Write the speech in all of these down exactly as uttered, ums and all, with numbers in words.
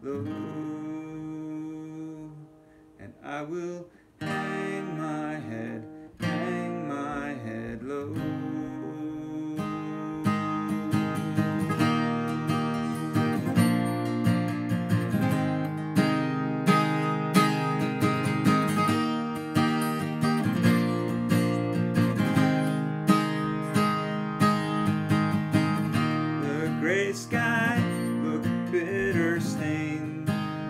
low, and I will hang my head, hang my head low. The gray sky looked bitter stained,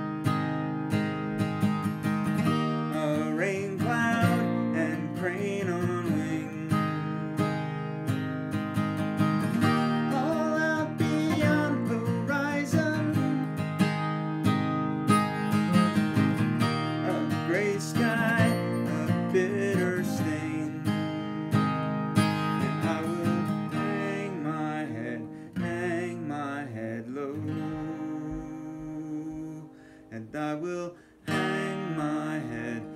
a rain cloud and crane on wing, all out beyond horizon. A gray sky, a bitter stain, and I will hang my head, hang my head low, and I will hang my head